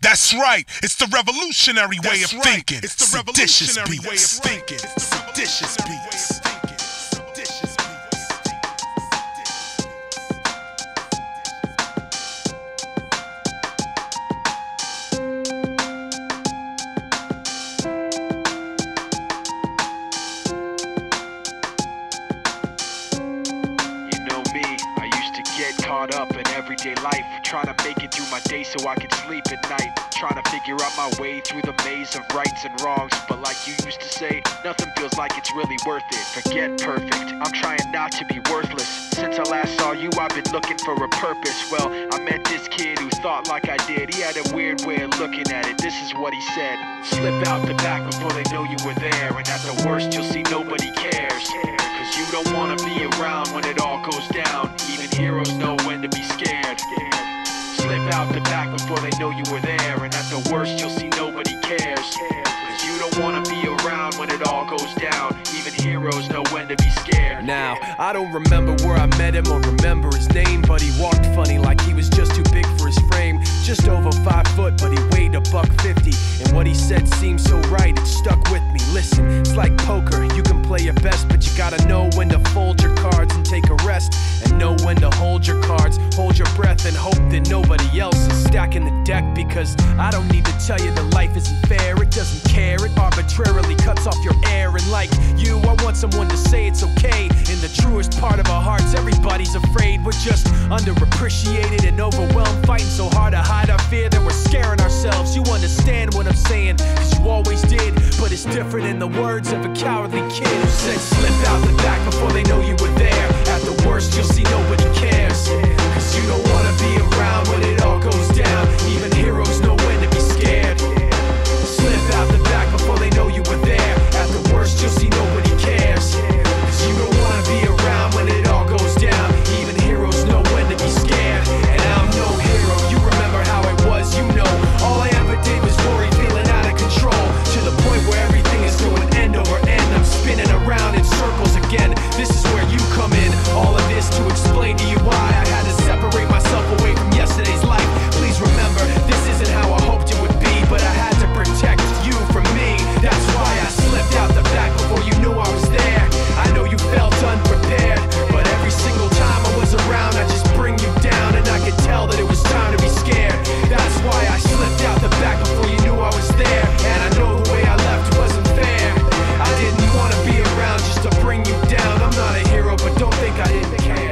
That's right, it's the revolutionary way of thinking. It's the revolutionary way of thinking. Seditious beats. Caught up in everyday life, trying to make it through my day so I can sleep at night, trying to figure out my way through the maze of rights and wrongs. But like you used to say, nothing feels like it's really worth it. Forget perfect, I'm trying not to be worthless. Since I last saw you, I've been looking for a purpose. Well, I met this kid who thought like I did. He had a weird way of looking at it. This is what he said: slip out the back before they know you were there, and at the worst you'll see nobody cares. Cause you don't wanna be around when it all goes down. Even heroes know when to be scared. Slip out the back before they know you were there, and at the worst you'll see nobody cares. Cause you don't wanna be around when it all goes down. Even heroes know when to be scared. Now, I don't remember where I met him or remember his name, but he walked funny like he was just too big for his frame. Just over 5 foot, but he weighed $150. And what he said seemed so right, it stuck with me. Listen, it's like poker, you can play your best, but you gotta know when to fold your cards and take a rest, and know when to hold your cards, hold your breath, and hope that nobody else is stacking the deck. Because I don't need to tell you that life isn't fair. It doesn't care, it arbitrarily cuts off your air. And like you, I want someone to say it's okay. In the truest part of our hearts, everybody's afraid. We're just underappreciated and overwhelmed, fighting so hard to hide our fear that we're scaring ourselves. You understand what I'm saying, cause you always did. But it's different in the words of a cowardly kid who said, slip out the back before they know you were there. At the worst you'll see nobody cares. Cause you don't wanna be around when it all goes down. Even heroes know when to be scared. Slip out the back before they know you were there. At the worst you'll see nobody cares. Cause you don't wanna be around when it all goes down. Even heroes know when to be scared. And I'm no hero, you remember how I was, you know. All I ever did was worry, feeling out of control, to the point where everything is going end over end. I'm spinning around in circles again. This is where you come in. All of this to explain to you why I had to separate myself away from yesterday's life. Please remember, this isn't how I hoped it would be, but I had to protect you from me. That's why I slipped out the back before you knew I was there. I know you felt unprepared, but every single time I was around I just bring you down, and I could tell that it was time to be scared. That's why I slipped out the back before you knew I was there. And I know the way I left wasn't fair. I didn't want to be around just to bring you down. I'm not a hero, but don't think I didn't care.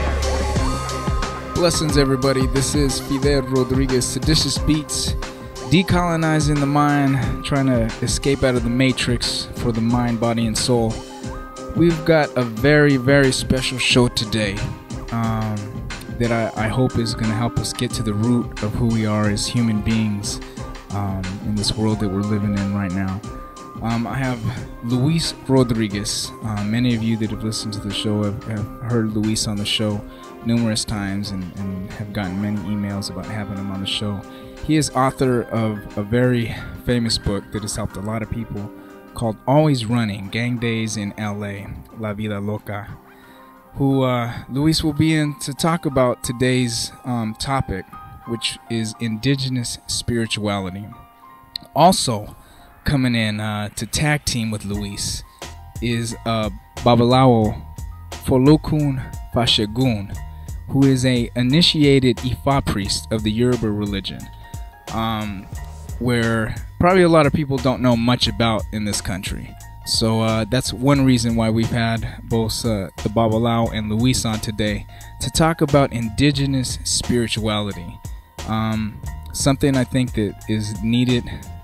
Blessings, everybody. This is Fidel Rodriguez, Seditious Beats, decolonizing the mind, trying to escape out of the matrix for the mind, body, and soul. We've got a very, very special show today that I hope is going to help us get to the root of who we are as human beings in this world that we're living in right now. I have Luis Rodriguez. Many of you that have listened to the show have heard Luis on the show numerous times and have gotten many emails about having him on the show. He is author of a very famous book that has helped a lot of people called Always Running, Gang Days in LA, La Vida Loca, who Luis will be in to talk about today's topic, which is indigenous spirituality. Also coming in to tag team with Luis is Babalawo Folokun Fashegun, who is a initiated Ifa priest of the Yoruba religion, where probably a lot of people don't know much about in this country. So that's one reason why we've had both the Babalawo and Luis on today to talk about indigenous spirituality. Something I think that is needed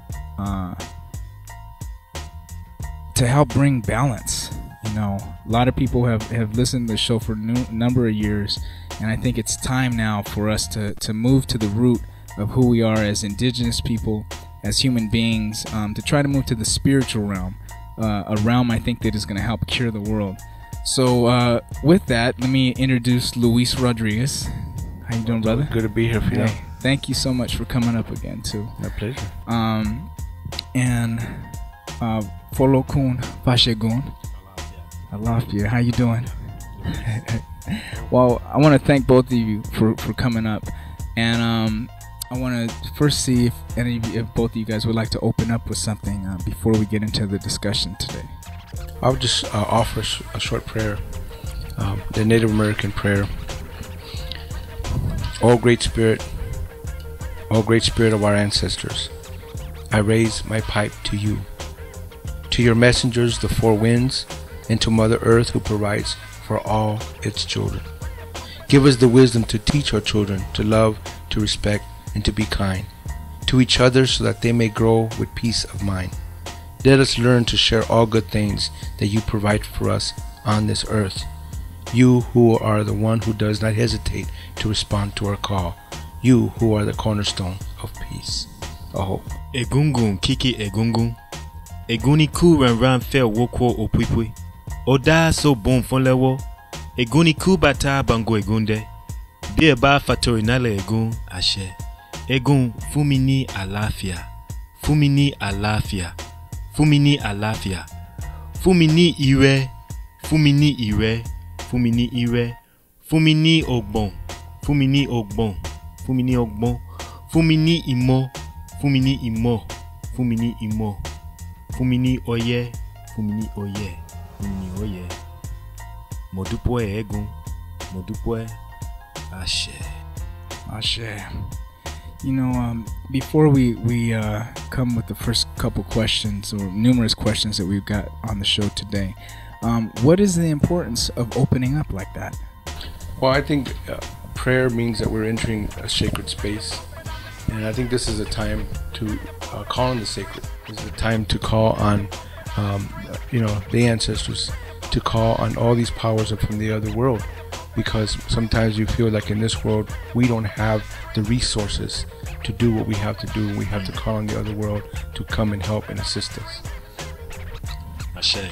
to help bring balance. You know, a lot of people have listened to the show for a number of years, and I think it's time now for us to move to the root of who we are as indigenous people, as human beings, to try to move to the spiritual realm, a realm I think that is going to help cure the world. So with that, let me introduce Luis Rodriguez. How you doing, brother? Good to be here, Fidel. Hey, thank you so much for coming up again, too. My pleasure. And Folokun Fashegun. Alafia, how you doing? Well, I want to thank both of you for coming up. And I want to first see if both of you guys would like to open up with something before we get into the discussion today. I would just offer a short prayer, the Native American prayer. O Great Spirit of our ancestors, I raise my pipe to you, to your messengers, the four winds, and to Mother Earth who provides for all its children. Give us the wisdom to teach our children to love, to respect, and to be kind to each other so that they may grow with peace of mind. Let us learn to share all good things that you provide for us on this earth. You who are the one who does not hesitate to respond to our call. You who are the cornerstone of peace. Aho. Egungun kiki egungun. Eguni ku ran fe woko opwipwe. Oda so bon fon lewo. Eguni ku bata bango egunde. Bi eba fatori nale egun ashe. Egun fumini alafia. Fumini alafia. Fumini alafia. Fumini ire. Fumini ire. Fumini ire. Fumini ogbon. Fumini ogbon. Fumini ogbon. Fumini imo. Fumini imo. Fumini imo. Fumini oye. Fumini oye. Fumini oye. Modupwe egun. Modupwe ashe. Ashe. You know, before we come with the first couple questions or numerous questions that we've got on the show today, what is the importance of opening up like that? Well, I think prayer means that we're entering a sacred space, and I think this is a time to call on the sacred. This is a time to call on, the ancestors, to call on all these powers from the other world, because sometimes you feel like in this world we don't have the resources to do what we have to do. We have to call on the other world to come and help and assist us. Ashe.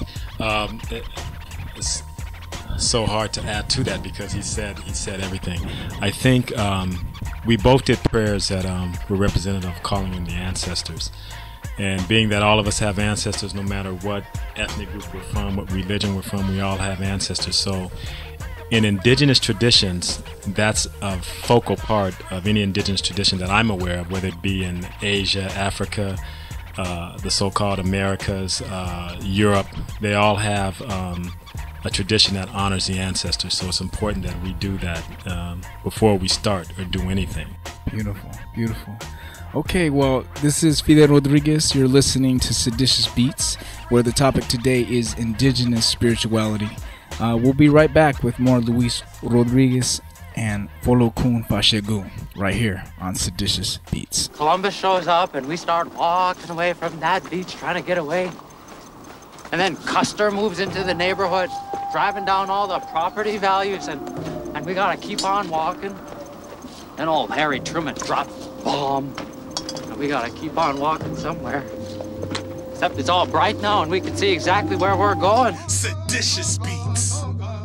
It's so hard to add to that because he said everything. I think we both did prayers that were representative of calling in the ancestors. And being that all of us have ancestors, no matter what ethnic group we're from, what religion we're from, we all have ancestors. So in indigenous traditions, that's a focal part of any indigenous tradition that I'm aware of, whether it be in Asia, Africa, the so-called Americas, Europe. They all have a tradition that honors the ancestors. So it's important that we do that before we start or do anything. Beautiful, beautiful. Okay, well, this is Fidel Rodriguez. You're listening to Seditious Beats, where the topic today is indigenous spirituality. We'll be right back with more Luis Rodriguez and Folo Kun Fashegun right here on Seditious Beats. Columbus shows up and we start walking away from that beach trying to get away. And then Custer moves into the neighborhood, driving down all the property values, and we gotta keep on walking. Then old Harry Truman drops a bomb, and we gotta keep on walking somewhere. Except it's all bright now and we can see exactly where we're going. Seditious Beats.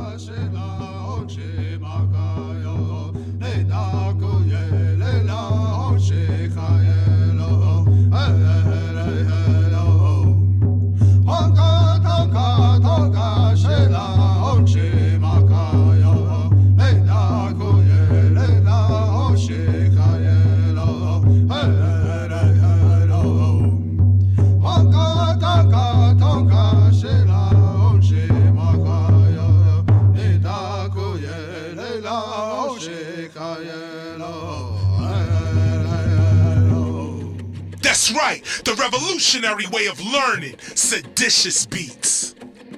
That's right, the revolutionary way of learning. Seditious Beats.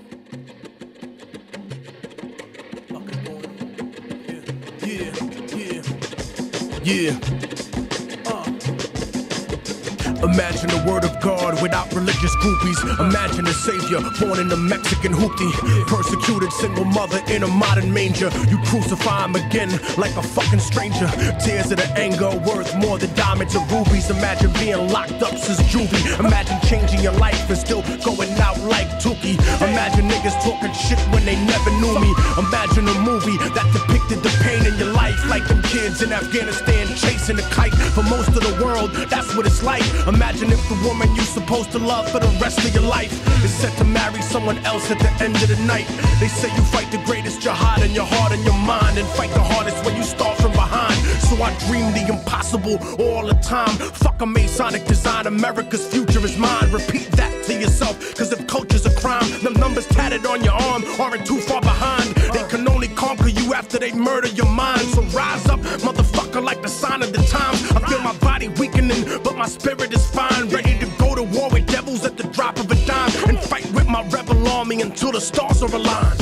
Yeah. Imagine the word of God without religious groupies. Imagine a savior born in a Mexican hoopty. Persecuted single mother in a modern manger. You crucify him again like a fucking stranger. Tears of the anger worth more than diamonds or rubies. Imagine being locked up since juvie. Imagine changing your life and still going out like Tukey. Imagine niggas talking shit when they never knew me. Imagine a movie that depicted the pain in your life, like them kids in Afghanistan chasing a kite. For most of the world, that's what it's like. Imagine if the woman you're supposed to love for the rest of your life is set to marry someone else at the end of the night. They say you fight the greatest jihad in your heart and your mind, and fight the hardest when you start from behind. So I dream the impossible all the time. Fuck a Masonic design, America's future is mine. Repeat that to yourself, cause if culture's a crime, them numbers tatted on your arm aren't too far behind. They can only conquer you after they murder your mind. So rise up, motherfucker, like the sign of the times. I feel my body weakening, but my spirit is fine. Ready to go to war with devils at the drop of a dime, and fight with my rebel army until the stars are aligned.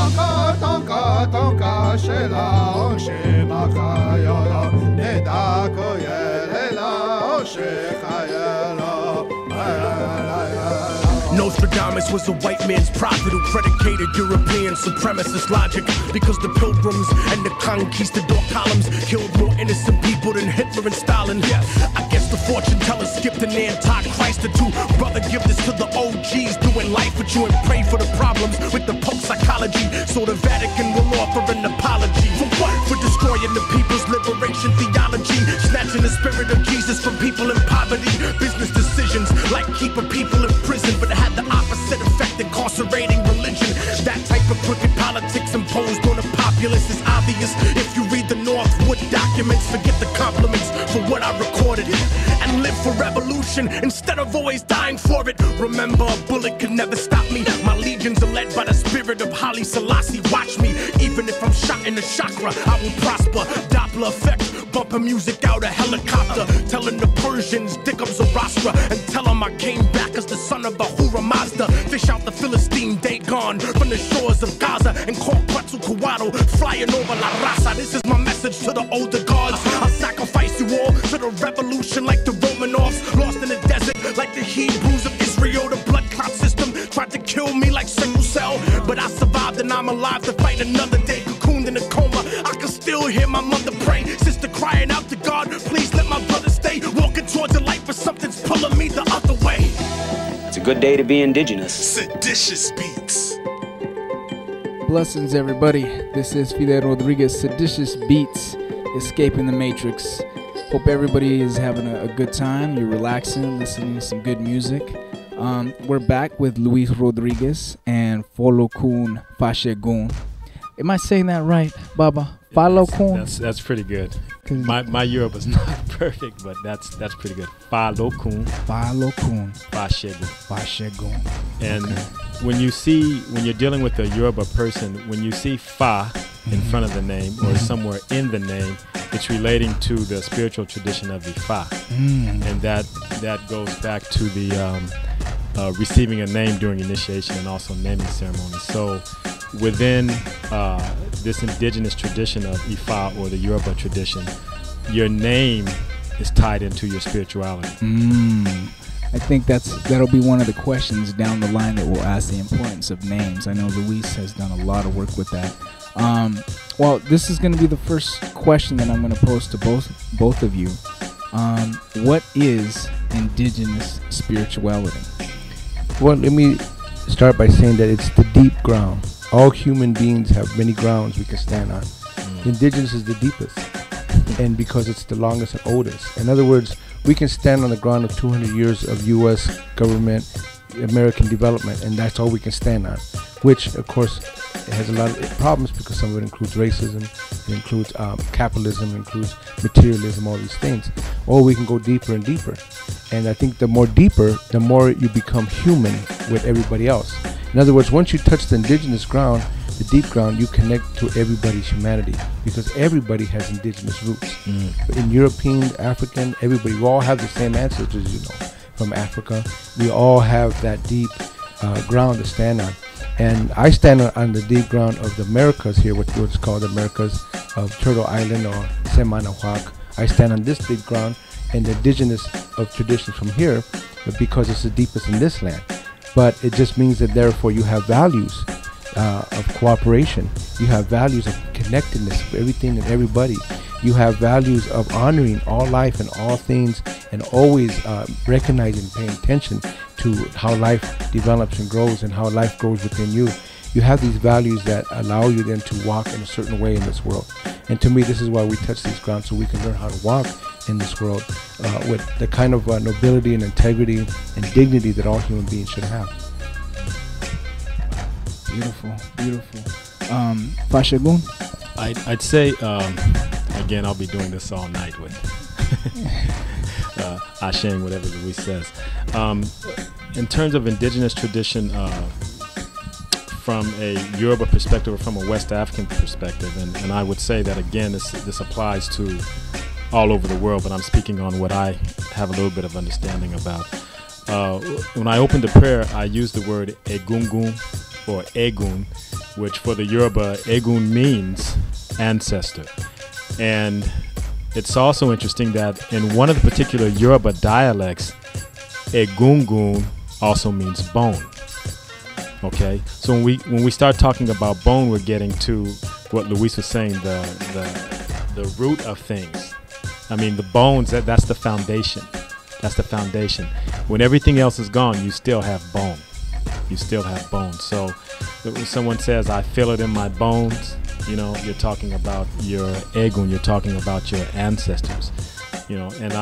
Nostradamus was a white man's prophet who predicated European supremacist logic, because the pilgrims and the conquistador columns killed more innocent people than Hitler and Stalin. Yeah, I guess the fortune teller skipped an anti-Christ or two. Brother, give this to the OGs doing life with you, and pray for the problems with the Pope psychology, so the Vatican will offer an apology. For what? For destroying the people's liberation theology, snatching the spirit of Jesus from people in poverty. Business decisions like keeping people in prison, but had the opposite effect, incarcerating religion. That type of crooked politics imposed on the populace is obvious if you read the Northwood documents. Forget the compliments for what I recorded, and live for revolution instead of always dying for it. Remember, a bullet could never stop me. My legions are led by the spirit of Haile Selassie. Watch me, even if I'm shot in the chakra, I will prosper. Doppler effect, bumping music out a helicopter, telling the Persians dick up Zoroaster, and tell them I came back as the son of Ahura Mazda. Fish out the Philistine Dagon from the shores of Gaza, and call Quetzalcoatl flying over La Raza. This is my message to the older gods. I'll sacrifice you all to the revolution like the Romanovs, lost in the desert like the Hebrews of Israel. The blood clot system tried to kill me like sickle cell, but I survived and I'm alive to fight another day. Cocooned in a coma, I can still hear my mother pray. Sister crying out to God, please let my brother stay. Walking towards the light, but something's pulling me the other way. It's a good day to be indigenous. Seditious Beats. Blessings, everybody. This is Fidel Rodriguez, Seditious Beats, Escaping the Matrix. Hope everybody is having a good time. You're relaxing, listening to some good music. We're back with Luis Rodriguez and Folokun Fashegun. Am I saying that right, Baba? Folokun? That's pretty good. My Europe is not perfect, but that's pretty good. Folokun Fashegun. And when you're dealing with a Yoruba person, when you see Fa in front of the name or somewhere in the name, it's relating to the spiritual tradition of Ifa, and that goes back to the receiving a name during initiation and also naming ceremony. So within this indigenous tradition of Ifa or the Yoruba tradition, your name is tied into your spirituality. I think that'll be one of the questions down the line that we'll ask, the importance of names. I know Luis has done a lot of work with that. Well, this is going to be the first question that I'm going to pose to both of you. What is indigenous spirituality? Well, let me start by saying that it's the deep ground. All human beings have many grounds we can stand on. Indigenous is the deepest, and because it's the longest and oldest. In other words, we can stand on the ground of 200 years of U.S. government, American development, and that's all we can stand on, which, of course, it has a lot of problems because some of it includes racism, it includes capitalism, it includes materialism, all these things. Or we can go deeper and deeper. And I think the more deeper, the more you become human with everybody else. In other words, once you touch the indigenous ground, the deep ground, you connect to everybody's humanity, because everybody has indigenous roots. In European, African, everybody, we all have the same ancestors, you know, from Africa. We all have that deep ground to stand on. And I stand on the deep ground of the Americas here, what's called the Americas of Turtle Island or Semanahuac. I stand on this deep ground and the indigenous of traditions from here, because it's the deepest in this land. But it just means that therefore you have values of cooperation. You have values of connectedness with everything and everybody. You have values of honoring all life and all things, and always recognizing and paying attention to how life develops and grows and how life grows within you. You have these values that allow you then to walk in a certain way in this world. And to me, this is why we touch these grounds, so we can learn how to walk in this world with the kind of nobility and integrity and dignity that all human beings should have. Beautiful, beautiful. Fashegun? I'd say again, I'll be doing this all night with Ashing, whatever Luis says. In terms of indigenous tradition, from a Yoruba perspective or from a West African perspective, and I would say that again, this applies to all over the world, but I'm speaking on what I have a little bit of understanding about. When I open the prayer, I use the word egungun or egun, which for the Yoruba, egun means ancestor. And it's also interesting that in one of the particular Yoruba dialects, egungun also means bone. Okay, so when we start talking about bone, we're getting to what Luis was saying, the root of things. I mean, the bones, that's the foundation. That's the foundation. When everything else is gone, you still have bone. You still have bone. So when someone says, I feel it in my bones, you know, you're talking about your egun, you're talking about your ancestors. You know, and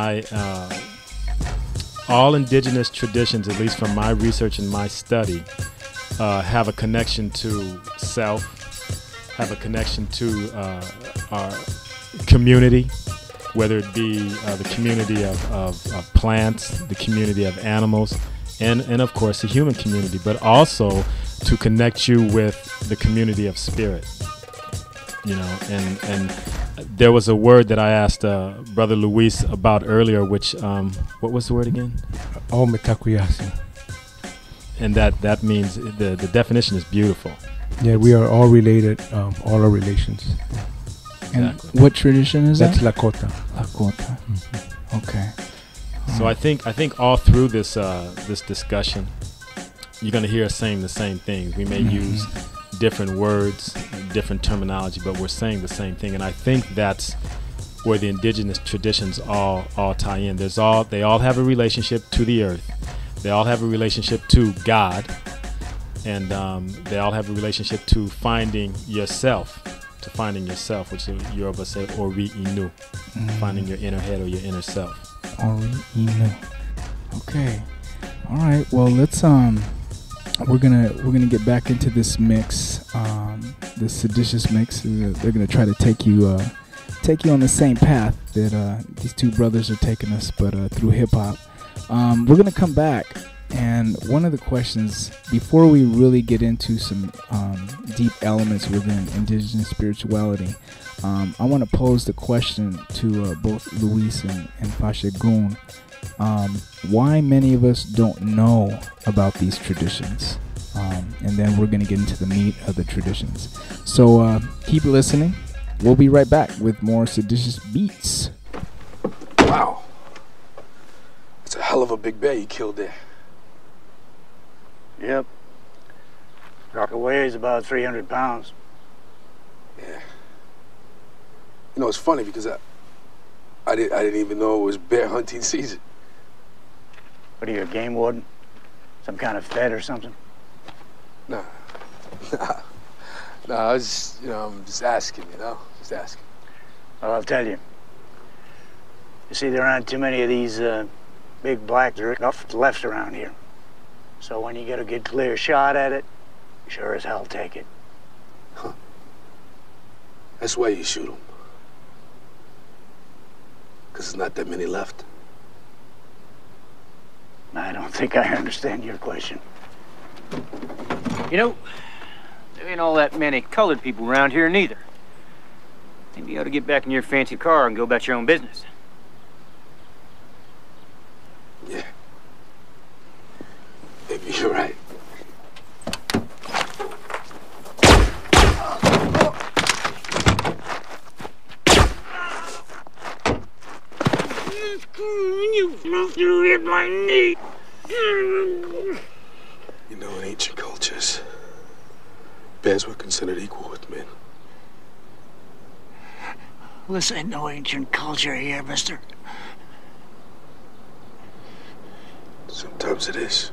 all indigenous traditions, at least from my research and my study, have a connection to self, have a connection to our community, whether it be the community of plants, the community of animals, and of course the human community, but also to connect you with the community of spirit. You know, and there was a word that I asked Brother Luis about earlier, which what was the word again? Oh, metakuyasi. And that means the definition is beautiful. Yeah, we are all related, all our relations. And Exactly. what tradition is That's that? Lakota. Lakota. Okay. So I think all through this this discussion, you're gonna hear us saying the same things. We may use different words, different terminology, but we're saying the same thing. And I think that's where the indigenous traditions all tie in. They all have a relationship to the earth. They all have a relationship to God, and they all have a relationship to finding yourself, which the Yoruba say Ori Inu, finding your inner head or your inner self. Ori Inu. Okay. All right. Well, let's we're gonna get back into this mix, this seditious mix. They're gonna try to take you on the same path that these two brothers are taking us, but through hip hop. We're going to come back, and one of the questions, before we really get into some deep elements within indigenous spirituality, I want to pose the question to both Luis and Fashegun, why many of us don't know about these traditions, and then we're going to get into the meat of the traditions. So keep listening. We'll be right back with more seditious beats. Wow. It's a hell of a big bear you killed there. Yep. Rocket weighs about 300 pounds. Yeah. You know, it's funny because I didn't even know it was bear hunting season. What are you, a game warden? Some kind of fed or something? Nah, I was just, I'm just asking, just asking. Well, I'll tell you. You see, there aren't too many of these big black enough left around here. So when you get a good clear shot at it, sure as hell take it. Huh. That's why you shoot them. Because there's not that many left. I don't think I understand your question. You know, there ain't all that many colored people around here neither. Maybe you ought to get back in your fancy car and go about your own business. Yeah. Maybe you're right. You hit my knee. You know, in ancient cultures, bears were considered equal with men. Well, this ain't no ancient culture here, mister. Sometimes it is.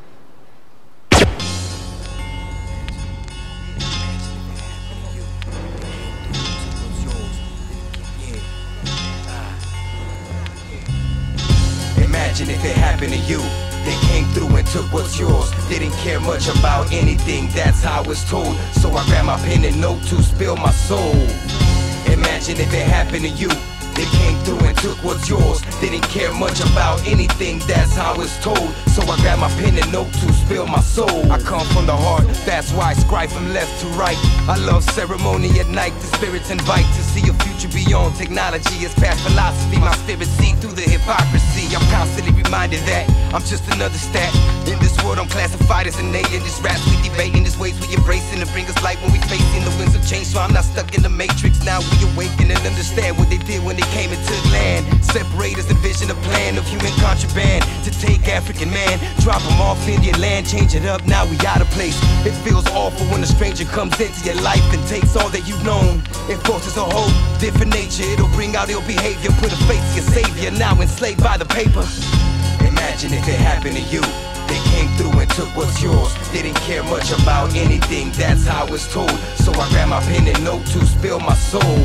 Imagine if it happened to you. They came through and took what's yours. Didn't care much about anything, that's how it's told. So I grabbed my pen and note to spill my soul. Imagine if it happened to you. They came through and took what's yours. They didn't care much about anything, that's how it's told. So I grab my pen and note to spill my soul. I come from the heart, that's why I scribe from left to right. I love ceremony at night, the spirits invite to see a future beyond technology. It's past philosophy, my spirit see through the hypocrisy. I'm constantly reminded that I'm just another stat. In this world I'm classified as an alien. This raps we debating, this ways we embracing to bring us light when we facing the winds of change. So I'm not stuck in the matrix, now we awaken and understand what they did when they came and took land. Separate us, envision a plan of human contraband to take African man, drop them off Indian land, change it up, now we out of place. It feels awful when a stranger comes into your life and takes all that you've known. It forces a whole different nature, it'll bring out ill behavior, put a face to your savior, now enslaved by the paper. Imagine if it happened to you. They came through and took what's yours. They didn't care much about anything, that's how it's told. So I grab my pen and note to spill my soul.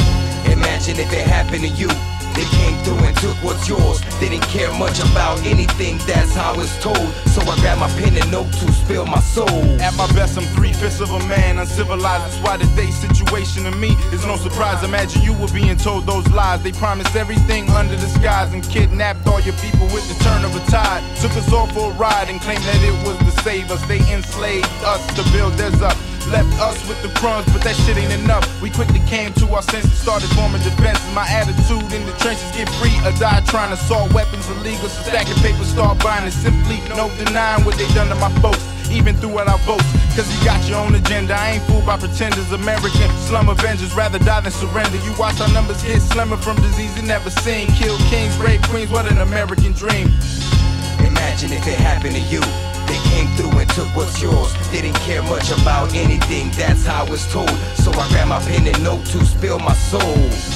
Imagine if it happened to you. They came through and took what's yours. They didn't care much about anything, that's how it's told. So I grab my pen and note to spill my soul. At my best I'm 3/5 of a man, uncivilized. That's why today's situation to me is no surprise. Imagine you were being told those lies. They promised everything under the skies and kidnapped all your people with the turn of a tide. Took us all for a ride and claimed that it was to save us. They enslaved us to build theirs up. Left us with the crumbs, but that shit ain't enough. We quickly came to our senses, started forming defenses. My attitude in the trenches, get free or die trying to assault weapons illegal. So stacking paper, start buying it. Simply no denying what they done to my folks, even throughout our votes. Cause you got your own agenda, I ain't fooled by pretenders. American slum avengers, rather die than surrender. You watch our numbers get slimmer from disease you never seen. Kill kings, rape queens, what an American dream. Imagine if it happened to you. They came through and took what's yours. They didn't care much about anything, that's how it's told. So I grab my pen and note to spill my soul.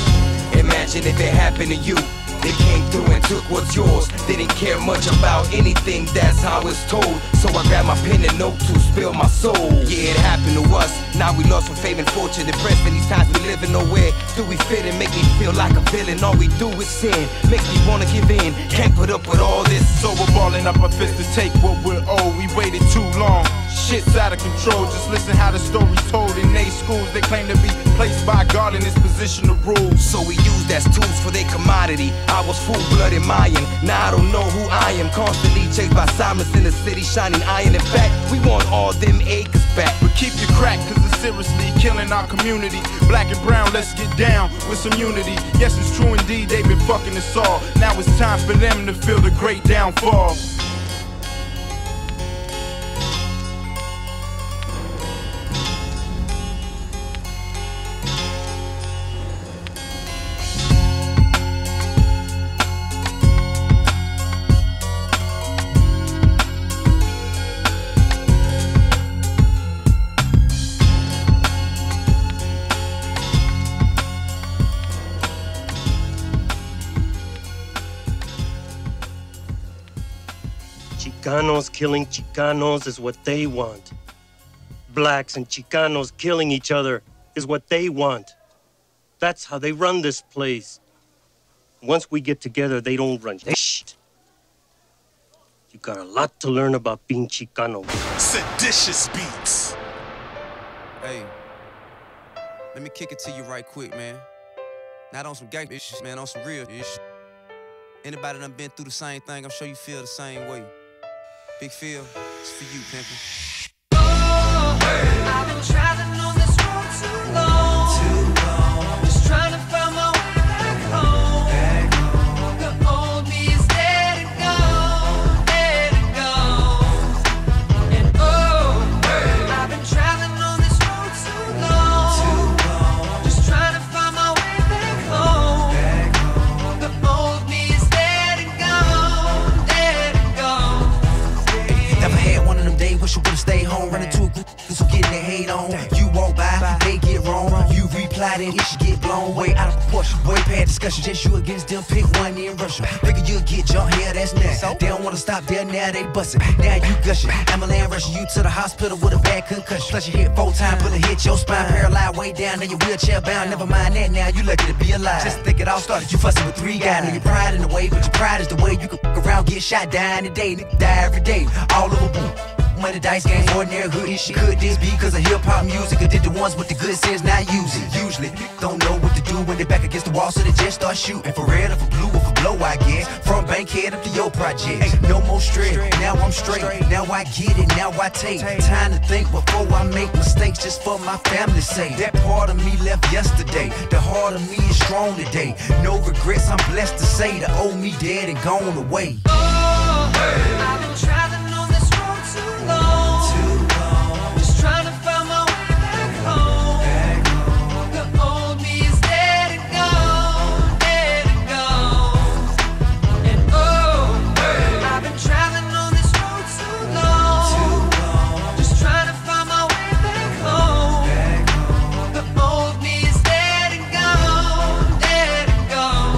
Imagine if it happened to you. They came through and took what's yours. They didn't care much about anything, that's how it's told. So I grab my pen and note to spill my soul. Yeah, it happened to us. Now we lost from fame and fortune. Depressed in these times we living nowhere. Do we fit and make me feel like a villain? All we do is sin, makes me wanna give in. Can't put up with all this. So we're balling up our fists to take what we're owed. We waited too long, shit's out of control. Just listen how the story's told. In they schools they claim to be placed by God in this position to rule. So we use that as tools for their commodity. I was full-blooded Mayan, now I don't know who I am. Constantly chased by silence in the city, shining iron. In fact, we want all them acres back. But keep your crack, cause it's seriously killing our community. Black and brown, let's get down with some unity. Yes, it's true indeed, they've been fucking us all. Now it's time for them to feel the great downfall. Chicanos killing Chicanos is what they want. Blacks and Chicanos killing each other is what they want. That's how they run this place. Once we get together, they don't run shit. You got a lot to learn about being Chicano. Seditious beats. Hey, let me kick it to you right quick, man. Not on some gay shit, man, on some real shit. Anybody done been through the same thing, I'm sure you feel the same way. Big Phil, it's for you, pimpin'. Oh, hey. I've been traveling on this road too long. Just trying to find my way back home. The old me is dead and gone, dead and gone. And oh, hey. I've been traveling on this road too long. Just trying to find my way back home. The old me is dead and gone, dead and gone. Never had one of them days, wish you would've stayed home. Running to a group, who getting their hate on. You walk by, they get wrong. You reply, then it should get blown way out of proportion. Way past discussion, just you against them, pick one in Russia. Figure you'll get jumped here, that's next. They don't wanna stop there, now they bustin'. Now you gushing. Ambulance rushing you to the hospital with a bad concussion. Plus you hit 4 times, but it hit your spine. Paralyzed way down, now you wheelchair bound. Never mind that, now you lucky to be alive. Just think it all started, you fussing with 3 guys. Now your pride in the way, but your pride is the way you can around, get shot, die in a day, nigga die every day. All over boom. Money dice game, ordinary hood and shit. Could this be cause of hip-hop music? Or did the ones with the good sense not use it? Usually, don't know what to do do when they back against the wall, so they just start shooting. For red or for blue or for blow, I guess. From Bankhead up to your project. Ain't no more stress, now I'm straight. Now I get it, now I take time to think before I make mistakes, just for my family's sake. That part of me left yesterday, the heart of me is strong today. No regrets, I'm blessed to say the old me dead and gone away. I've been traveling on this road too long. Just trying to find my way back home. The old me is dead and gone, dead and gone. And I've been traveling on this road too long. Just trying to find my way back home. The old me is dead and gone, dead and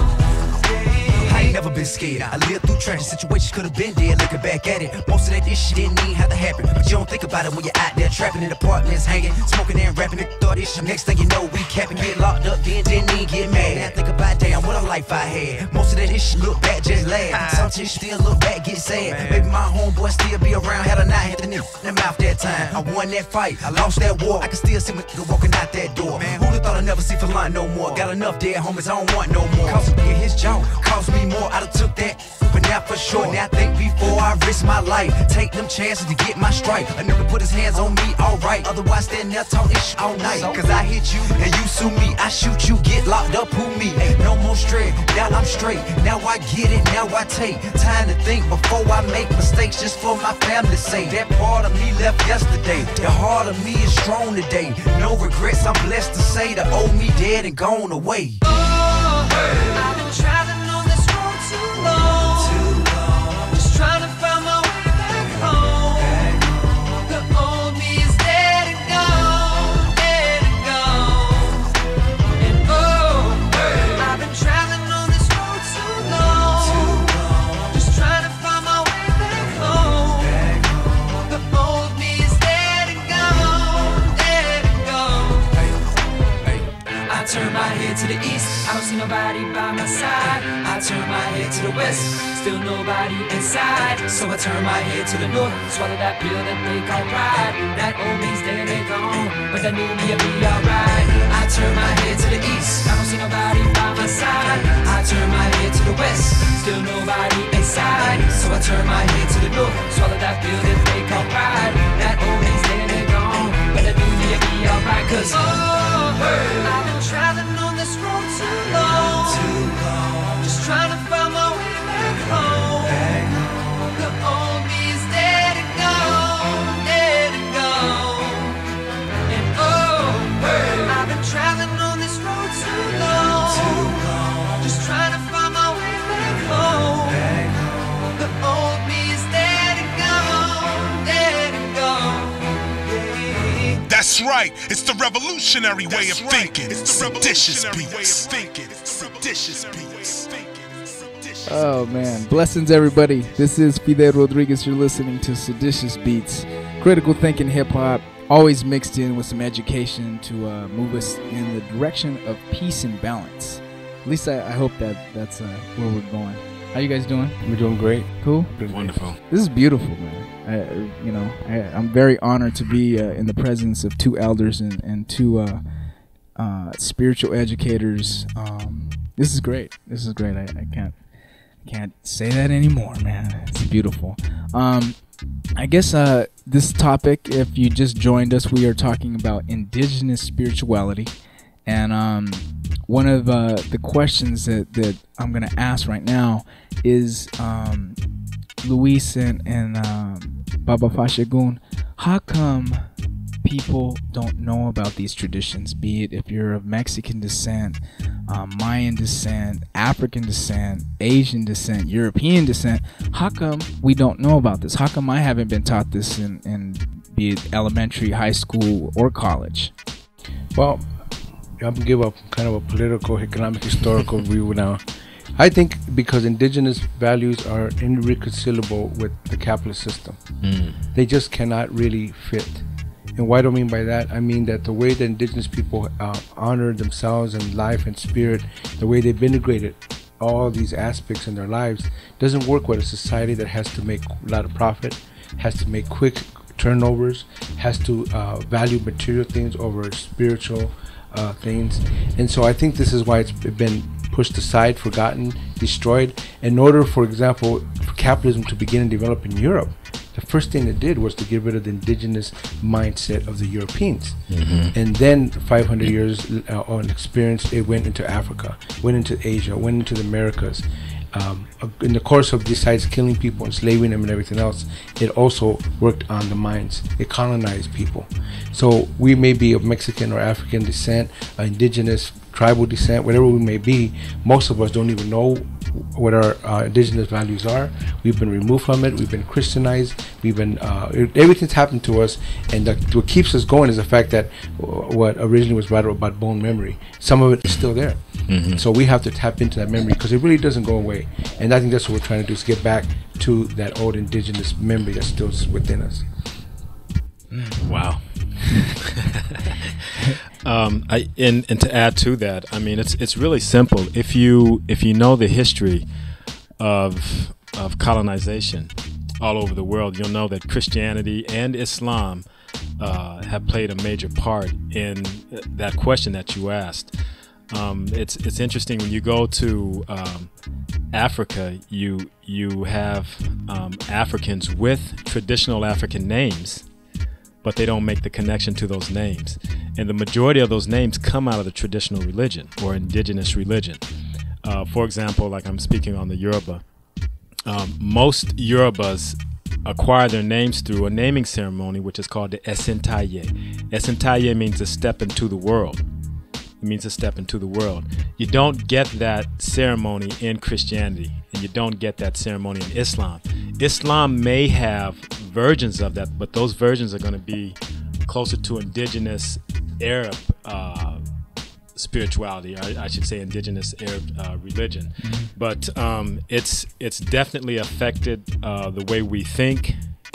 gone. I ain't never been scared. I lived through tragic situations, could have been dead. Looking back at it, most of that this shit didn't even have to happen. But you don't think about it when you're out there trapping in apartments, hanging, smoking and rapping. It thought this shit. Next thing you know, we capping, get locked up, then didn't even get mad. Now I think about damn what a life I had. Most of that this shit look back, just laugh. Some shit still look back, get sad. Maybe my homeboy still be around, had a knife hit the nigga in the mouth that time. I won that fight, I lost that war. I can still see my nigga walking out that door. Man, who'da thought I'd never see for line no more? Got enough dead homies, I don't want no more. Cost me his jaw, cost me more. I done took that, but now for sure. Now I think before I risk my life, take them chances to get my strike. A nigga put his hands on me, alright. Otherwise stand there talking shit all night. Cause I hit you and you sue me, I shoot you, get locked up, who me? Ain't no more stress, now I'm straight. Now I get it, now I take time to think before I make mistakes, just for my family's sake. That part of me left yesterday, the heart of me is strong today. No regrets, I'm blessed to say the old me dead and gone away. I've been traveling on this road too long. Just trying to find my way back home. The old me is dead and gone, dead and gone. And I've been traveling on this road too long. Just trying to find my way back home. The old me is dead and gone, dead and gone. I turn my head to the east, I don't see nobody by my side. I turn my head to the west, still nobody inside. So I turn my head to the north, swallow that pill that they call pride. That old me's dead and gone, but that new me'll be alright. I turn my head to the east, I don't see nobody by my side. I turn my head to the west, still nobody inside. So I turn my head to the north, swallow that pill that they call pride. That old me's dead and gone, but that new me'll be alright. Cause I've been traveling on this road too long. Just trying to find my way back home. The old me is dead and gone, dead and gone. And I've been traveling on this road too long. Just trying to find my way back home. The old me is dead and gone, dead and gone. That's right, it's the revolutionary way of thinking. It's the revolutionary way of thinking. Seditious beats. Oh man, blessings everybody. This is Fidel Rodriguez. You're listening to Seditious Beats, critical thinking hip hop, always mixed in with some education to move us in the direction of peace and balance. At least I hope that's where we're going. How you guys doing? We're doing great. Cool. Wonderful. This is beautiful, man. I'm very honored to be in the presence of two elders and two spiritual educators. This is great. This is great. I can't say that anymore, man. It's beautiful. I guess this topic, if you just joined us, we are talking about indigenous spirituality. And one of the questions that I'm going to ask right now is, Luis and Baba Fashagun, how come people don't know about these traditions, be it if you're of Mexican descent, Mayan descent, African descent, Asian descent, European descent? How come we don't know about this? How come I haven't been taught this in be it elementary, high school, or college? Well, I'm gonna give a kind of a political, economic, historical view now. I think because indigenous values are irreconcilable with the capitalist system. They just cannot really fit. And what do I mean by that? I mean that the way that indigenous people honor themselves and life and spirit, the way they've integrated all these aspects in their lives, doesn't work with a society that has to make a lot of profit, has to make quick turnovers, has to value material things over spiritual things. And so I think this is why it's been pushed aside, forgotten, destroyed. In order, for example, for capitalism to begin and develop in Europe, the first thing it did was to get rid of the indigenous mindset of the Europeans. And then 500 years on experience, it went into Africa, went into Asia, went into the Americas. In the course of besides killing people, enslaving them and everything else, it also worked on the minds. It colonized people. So we may be of Mexican or African descent, indigenous, tribal descent, whatever we may be, most of us don't even know what our indigenous values are. We've been removed from it. We've been Christianized. We've been everything's happened to us, and what keeps us going is the fact that what originally was brought up about bone memory, some of it is still there. So we have to tap into that memory because it really doesn't go away. And I think that's what we're trying to do, is get back to that old indigenous memory that still is within us. Wow. And to add to that, I mean, it's really simple. If you know the history of colonization all over the world, you'll know that Christianity and Islam have played a major part in that question that you asked. It's interesting when you go to Africa, you have Africans with traditional African names, but they don't make the connection to those names. And the majority of those names come out of the traditional religion or indigenous religion. For example, like I'm speaking on the Yoruba, most Yorubas acquire their names through a naming ceremony, which is called the Esintaye. Esintaye means to step into the world. It means to step into the world. You don't get that ceremony in Christianity, and you don't get that ceremony in Islam. Islam may have versions of that, but those versions are going to be closer to indigenous Arab spirituality. I should say indigenous Arab religion. But it's definitely affected the way we think,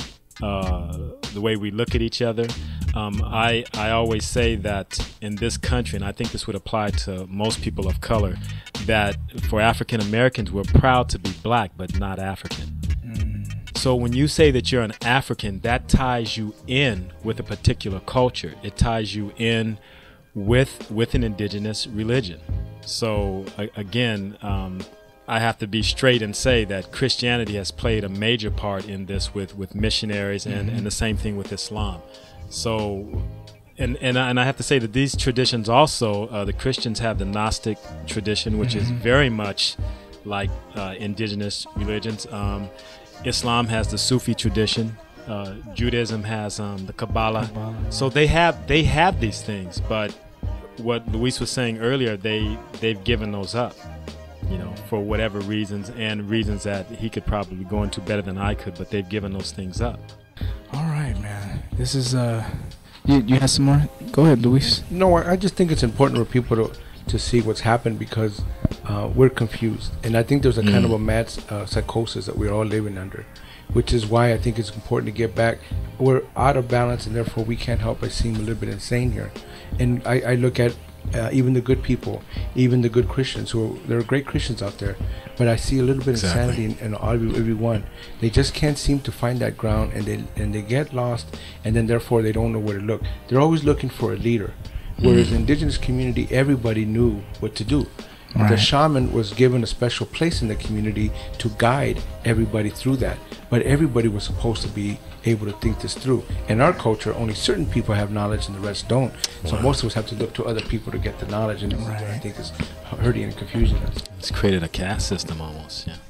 the way we look at each other. I always say that in this country, and I think this would apply to most people of color, that for African Americans, we're proud to be black, but not African. So when you say that you're an African, that ties you in with a particular culture. It ties you in with an indigenous religion. So again, I have to be straight and say that Christianity has played a major part in this with missionaries and the same thing with Islam. So, and I have to say that these traditions also, the Christians have the Gnostic tradition, which is very much like indigenous religions. Islam has the Sufi tradition. Judaism has the Kabbalah. So they have these things, but what Luis was saying earlier, they've given those up, you know, for whatever reasons, and reasons that he could probably go into better than I could, but they've given those things up. All right, man. This is you have some more? Go ahead, Luis. No, I just think it's important for people to see what's happened, because we're confused, and I think there's a kind of a mad psychosis that we're all living under, which is why I think it's important to get back. We're out of balance, and therefore we can't help but seem a little bit insane here. And I look at even the good people, even the good Christians, there are great Christians out there, but I see a little bit of insanity in everyone. They just can't seem to find that ground, and they get lost, and then therefore they don't know where to look. They're always looking for a leader, whereas in the indigenous community, everybody knew what to do. Right. The shaman was given a special place in the community to guide everybody through that, but everybody was supposed to be able to think this through. In our culture, only certain people have knowledge and the rest don't. So most of us have to look to other people to get the knowledge, and this is what I think is hurting and confusing us. It's created a caste system almost, yeah.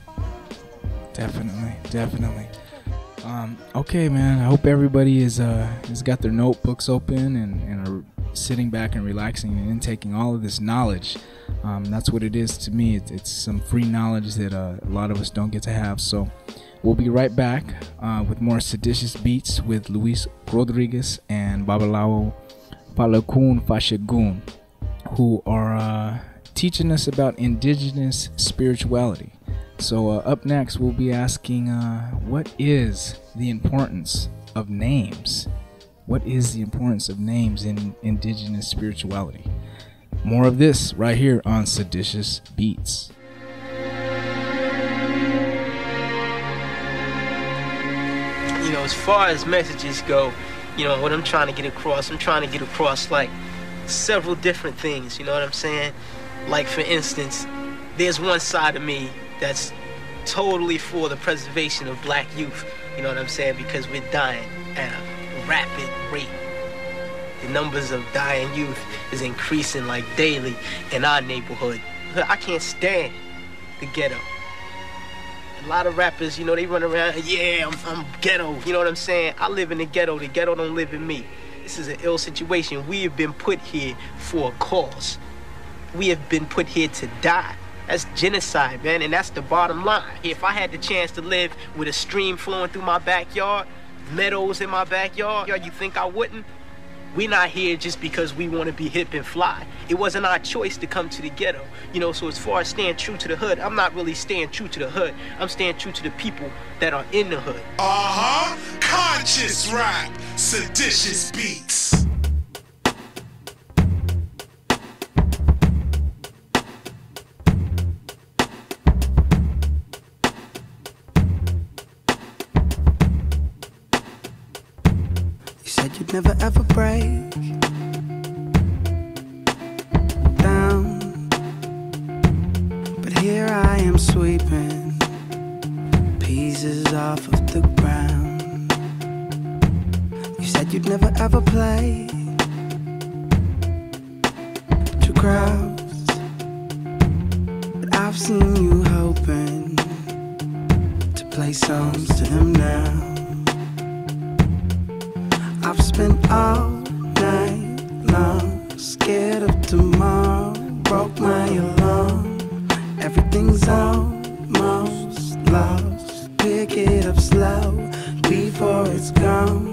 Definitely. Okay, man. I hope everybody has got their notebooks open and are sitting back and relaxing and intaking all of this knowledge. That's what it is to me. It's some free knowledge that a lot of us don't get to have. So we'll be right back with more Seditious Beats with Luis Rodriguez and Babalawo Falakun Fashagun, who are teaching us about indigenous spirituality. So up next, we'll be asking, what is the importance of names? What is the importance of names in indigenous spirituality? More of this right here on Seditious Beats. You know, as far as messages go, you know, what I'm trying to get across, like, several different things, you know what I'm saying? Like, for instance, there's one side of me that's totally for the preservation of black youth, you know what I'm saying? Because we're dying at a rapid rate. The numbers of dying youth is increasing like daily in our neighborhood. I can't stand the ghetto. A lot of rappers, you know, they run around, yeah, I'm ghetto, you know what I'm saying? I live in the ghetto don't live in me. This is an ill situation. We have been put here for a cause. We have been put here to die. That's genocide, man, and that's the bottom line. If I had the chance to live with a stream flowing through my backyard, meadows in my backyard, you think I wouldn't? We're not here just because we want to be hip and fly. It wasn't our choice to come to the ghetto. You know, so as far as staying true to the hood, I'm not really staying true to the hood. I'm staying true to the people that are in the hood. Conscious rap, seditious beats. You'd never ever break down, but here I am sweeping pieces off of the ground. You said you'd never ever play to crowds, but I've seen you hoping to play songs to them now. I've spent all night long, scared of tomorrow, broke my alarm. Everything's almost lost, pick it up slow before it's gone.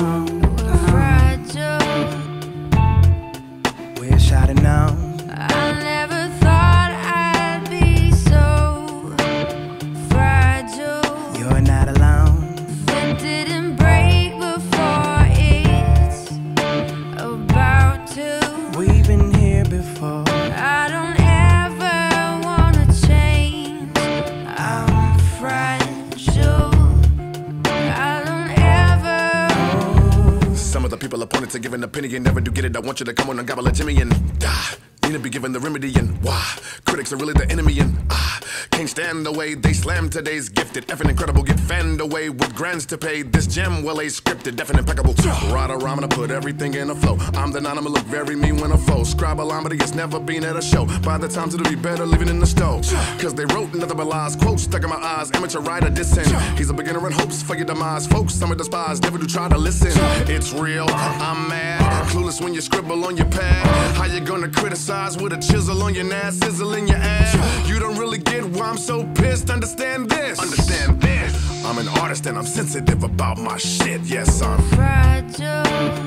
Wish I'd have known. I never thought I'd be so fragile. You're not alone. It didn't break before it's about to. We've been here before. I don't ever wanna change. I'm fragile. I don't ever. Some of the people opponents are giving opinion, never do get it. I want you to come on and gobble a Jimmy and die. Need to be given the remedy and why critics are really the enemy and can't stand the way they slam today's gifted. Effing incredible, get fanned away with grants to pay. This gem well a scripted, deaf and impeccable. Ride a rhyme and I put everything in a flow. I'm the nine, I'ma look very mean when I foe. Scribe a line, but it's never been at a show. By the time it'll be better living in the stove. Cause they wrote nothing but lies, quotes stuck in my eyes. Amateur writer dissing. He's a beginner in hopes for your demise. Folks, some are despised, never do try to listen. It's real, I'm mad. Clueless when you scribble on your pad. How you gonna criticize with a chisel on your nass, sizzle in your ass? You don't really get why I'm so pissed. Understand this. Understand this. I'm an artist and I'm sensitive about my shit. Yes, I'm fragile.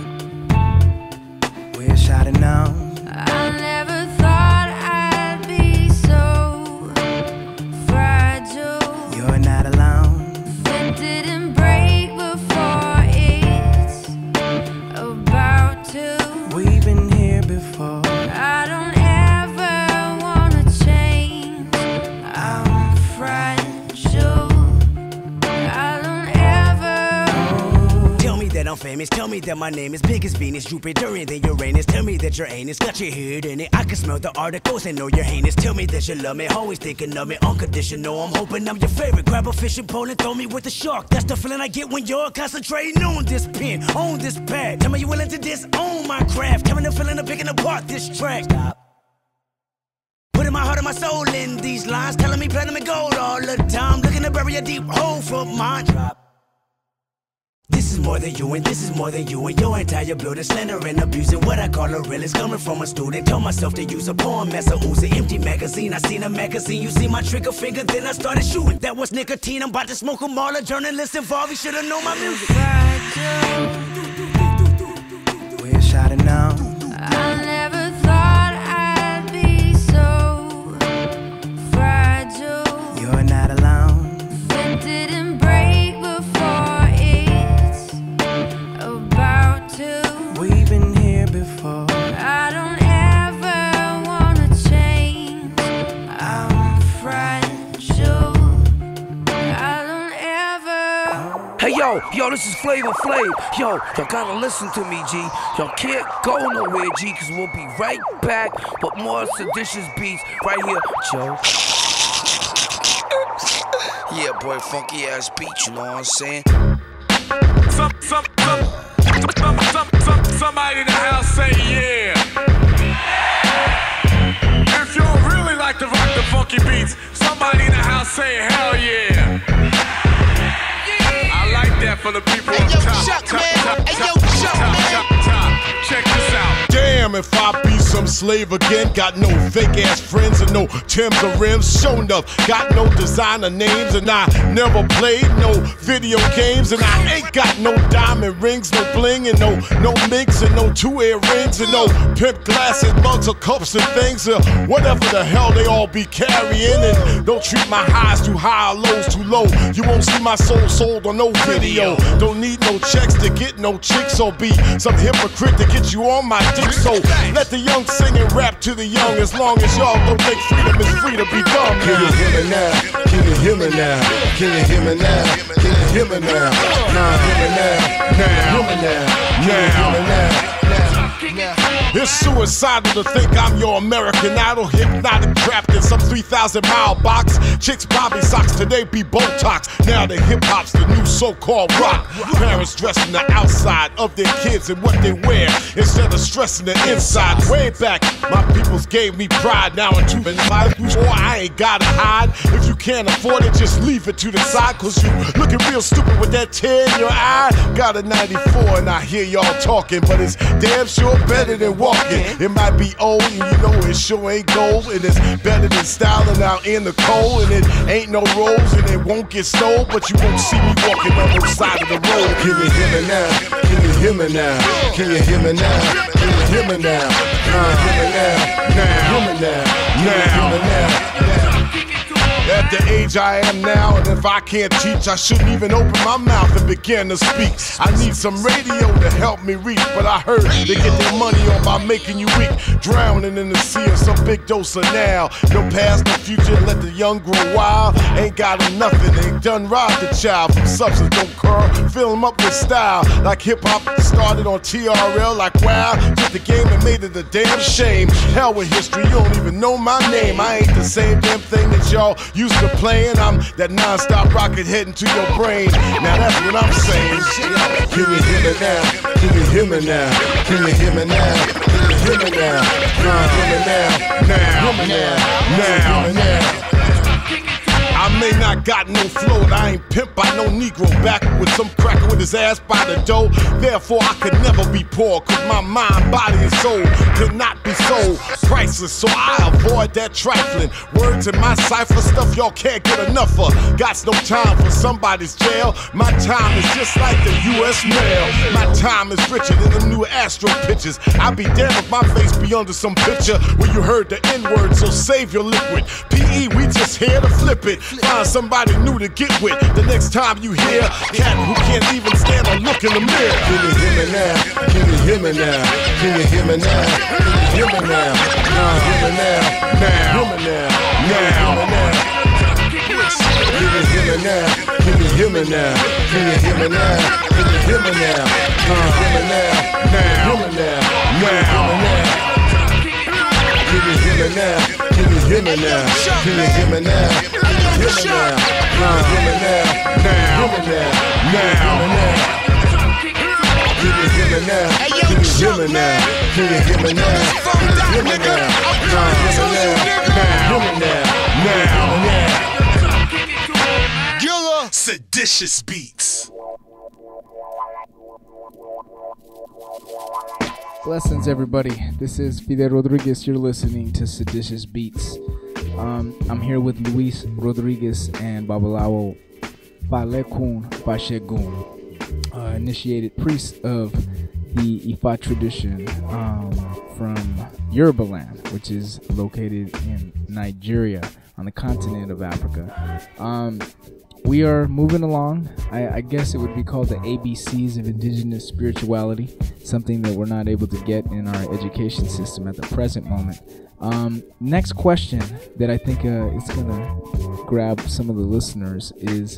Wish I'd have known. I never thought I'd be so fragile. You're not alone. It didn't break before it's about to. We've been here before. I don't ever wanna change. I'm fragile. I don't ever. Tell me that I'm famous, tell me that my name is big as Venus, Jupiter, and then Uranus. Tell me that your anus got your head in it. I can smell the articles and know you're heinous. Tell me that you love me, always thinking of me, unconditional. I'm hoping I'm your favorite. Grab a fishing pole and throw me with the shark. That's the feeling I get when you're concentrating on this pen, on this pad. Tell me you willing to disown my craft. Tell me the feeling of picking apart this track. Stop. Putting my heart and my soul in these lines, telling me platinum and gold all the time. Looking to bury a deep hole for mine. Drop. This is more than you and this is more than you and your entire building. Slander and abusing what I call a realist. Coming from a student, told myself to use a poem as a Uzi. Empty magazine, I seen a magazine. You see my trigger finger, then I started shooting. That was nicotine, I'm about to smoke them all. A journalist involved, he should've known my music. Wish I'd have known. I never thought I'd be so fragile. You're not alone. It didn't break before it's about to. We've been here before. I don't ever wanna change. I'm fragile. I don't ever. Hey yo, this is Flavor Flav. Yo, y'all gotta listen to me, G. Y'all can't go nowhere, G, cause we'll be right back with more seditious beats right here, Joe. Yeah, boy, funky ass beat, you know what I'm saying? Somebody in the house say yeah. If you really like to rock the funky beats, somebody in the house say hell yeah. I like that for the people up top. Check this out. Damn if I be some slave again. Got no fake ass friends and no Timbs or rims. Shown up, got no designer names, and I never played no video games. And I ain't got no diamond rings, no bling, and no mix, and no 2 earrings, and no pimp glasses, mugs or cups and things, or whatever the hell they all be carrying. And don't treat my highs too high or lows too low. You won't see my soul sold on no video. Don't need no checks to get no chicks, or be some hypocrite to get you on my dick. So let the young sing and rap to the young, as long as y'all don't think freedom is free to be dumb. Can you hear me now? Can you hear me now? Can you hear me now? Can you hear me now? Nah, hear me now. Hear me now. Hear me now. It's suicidal to think I'm your American Idol, hypnotic, trapped in some 3,000-mile box. Chicks Bobby socks, today be Botox. Now the hip-hop's the new so-called rock. Parents dressing the outside of their kids and what they wear, instead of stressing the inside. Way back, my peoples gave me pride. Now in 2004, I ain't gotta hide. If you can't afford it, just leave it to the side, cause you looking real stupid with that tear in your eye. Got a 94 and I hear y'all talking, but it's damn sure better than walking. It might be old and you know it sure ain't gold, and it's better than styling out in the cold, and it ain't no rolls and it won't get stole, but you won't see me walking on the side of the road. Can you hear me now? Can you hear me now? Can you hear me now? Can you hear me now? Hear me now. Hear me now. Hear me now. At the age I am now, and if I can't teach, I shouldn't even open my mouth and begin to speak. I need some radio to help me reach, but I heard they get their money on by making you weak. Drowning in the sea of some big dose of now. No past, no future, let the young grow wild. Ain't got them nothing, they done robbed the child from substance, don't curl. Fill them up with style, like hip-hop started on TRL, like wow. Took the game and made it a damn shame. Hell with history, you don't even know my name. I ain't the same damn thing that y'all used to playing. I'm that non-stop rocket heading to your brain. Now that's what I'm saying. Can you hear me now? Can you hear me now? Can you hear me now? Can you hear me now? Hear me now. Hear me now. Hear me now. I may not got no flow, I ain't pimp by no Negro. Back with some cracker with his ass by the dough. Therefore I could never be poor, cause my mind, body, and soul could not be sold. Priceless, so I avoid that trifling. Words in my cipher, stuff y'all can't get enough of. Got no time for somebody's jail. My time is just like the US mail. My time is richer than them new Astro pictures. I'd be damned if my face be under some picture where you heard the N-word, so save your liquid. PE, we just here to flip it. Find somebody new to get with the next time you hear cat who can't even stand or look in the mirror. Can you hear me now? Can you hear me now? Can you hear me now? Can you hear me now? Hear me now. Hear me now. Hear me now. Can you hear me now? Can you hear me now? Can you hear me now? Can you hear me now? Hear me now. Hear me now. Hear me now. Can you hear me now? Can you hear me now? Can you hear me now? Can you hear me now? Hear me now. Hear me now. Can you hear me now? Can you hear me now? Can you hear me now? Can you hear me now? Hear me now. Gilla Seditious Beats. Blessings, everybody. This is Fidel Rodriguez. You're listening to Seditious Beats. I'm here with Luis Rodriguez and Babalawo Falekun Fashegun, initiated priest of the Ifa tradition from Yoruba land, which is located in Nigeria on the continent of Africa. we are moving along. I guess it would be called the ABCs of indigenous spirituality, something that we're not able to get in our education system at the present moment. Next question that I think is going to grab some of the listeners is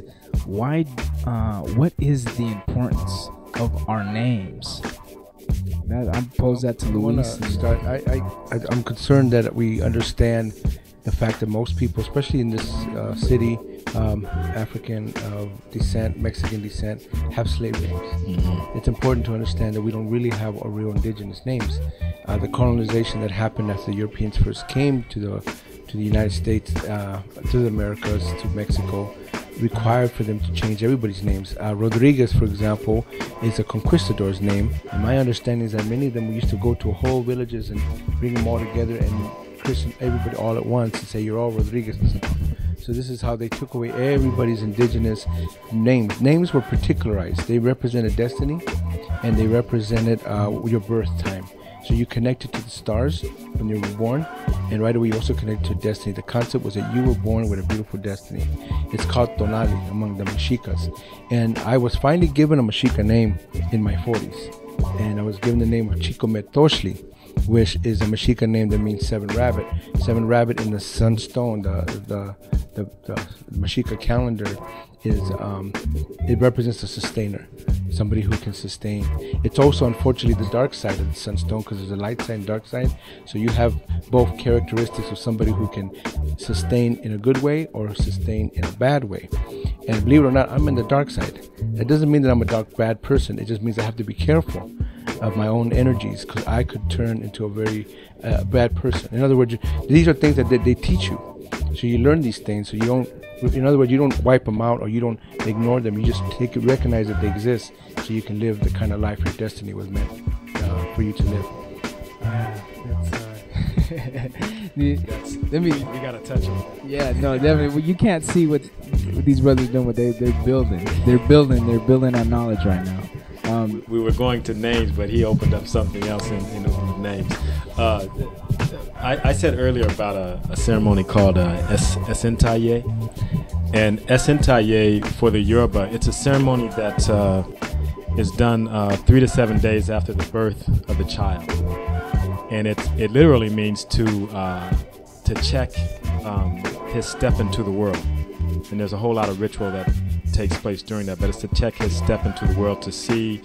what is the importance of our names? I'm pose that to Luis. I'm concerned that we understand the fact that most people, especially in this city, African descent, Mexican descent, have slave names. Mm-hmm. It's important to understand that we don't really have our real indigenous names. The colonization that happened after the Europeans first came to the United States, to the Americas, to Mexico, required for them to change everybody's names. Rodriguez, for example, is a conquistador's name. And my understanding is that many of them used to go to whole villages and bring them all together and christen everybody all at once and say, you're all Rodriguez. So this is how they took away everybody's indigenous names. Names were particularized. They represented destiny, and they represented your birth time. So you connected to the stars when you were born, and right away you also connected to destiny. The concept was that you were born with a beautiful destiny. It's called Tonali among the Mexicas. And I was finally given a Mexica name in my 40s. And I was given the name of Chico Metoshli, which is a Mexica name that means seven rabbit. Seven rabbit in the sunstone, the Mexica calendar is it represents a sustainer, somebody who can sustain. It's also unfortunately the dark side of the sunstone, because there's a light side and dark side. So you have both characteristics of somebody who can sustain in a good way or sustain in a bad way. And believe it or not, I'm in the dark side. That doesn't mean that I'm a dark bad person. It just means I have to be careful of my own energies, because I could turn into a very bad person. In other words, these are things that they teach you. So you learn these things, so you don't, in other words, you don't wipe them out or you don't ignore them. You just recognize that they exist, so you can live the kind of life your destiny was meant for you to live. Let me. We gotta touch it. Yeah, no, definitely. Well, you can't see what these brothers doing. What they're building. They're building our knowledge right now. We were going to names, but he opened up something else in the names. I said earlier about a ceremony called Esentaye. And Esentaye for the Yoruba, it's a ceremony that is done 3 to 7 days after the birth of the child. And it literally means to check his step into the world. And there's a whole lot of ritual that takes place during that, but it's to check his step into the world to see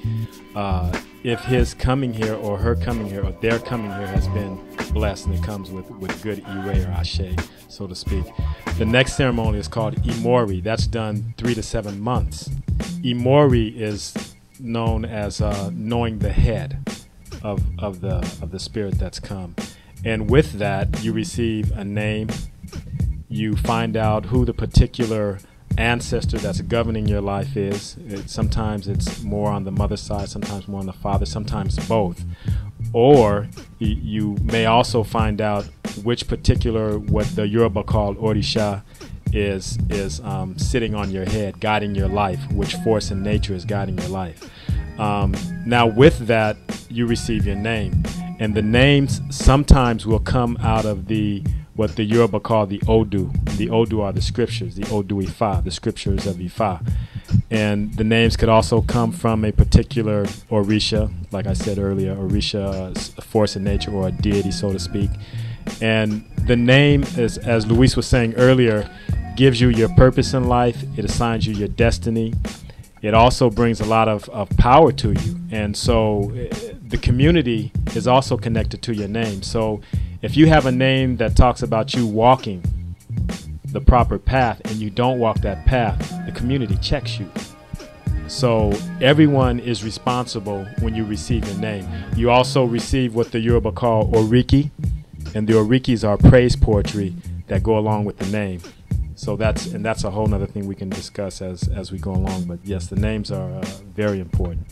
if his coming here or her coming here or their coming here has been blessed, and it comes with good Ire or Ashe, so to speak. The next ceremony is called Imori. That's done 3 to 7 months. Imori is known as knowing the head of the spirit that's come, and with that you receive a name. You find out who the particular ancestor that's governing your life is. Sometimes it's more on the mother's side, sometimes more on the father, sometimes both. Or you may also find out which particular, what the Yoruba call Orisha, is sitting on your head, guiding your life, which force in nature is guiding your life. Now with that, you receive your name. And the names sometimes will come out of what the Yoruba call the Odu. The Odu are the scriptures, the Odu Ifa, the scriptures of Ifa. And the names could also come from a particular Orisha, like I said earlier, Orisha, a force in nature or a deity, so to speak. And the name, is, as Luis was saying earlier, gives you your purpose in life. It assigns you your destiny. It also brings a lot of power to you. And so the community is also connected to your name. So if you have a name that talks about you walking the proper path and you don't walk that path, the community checks you. So everyone is responsible when you receive your name. You also receive what the Yoruba call Oriki, and the Orikis are praise poetry that go along with the name. So that's a whole nother thing we can discuss as we go along. But yes, the names are very important.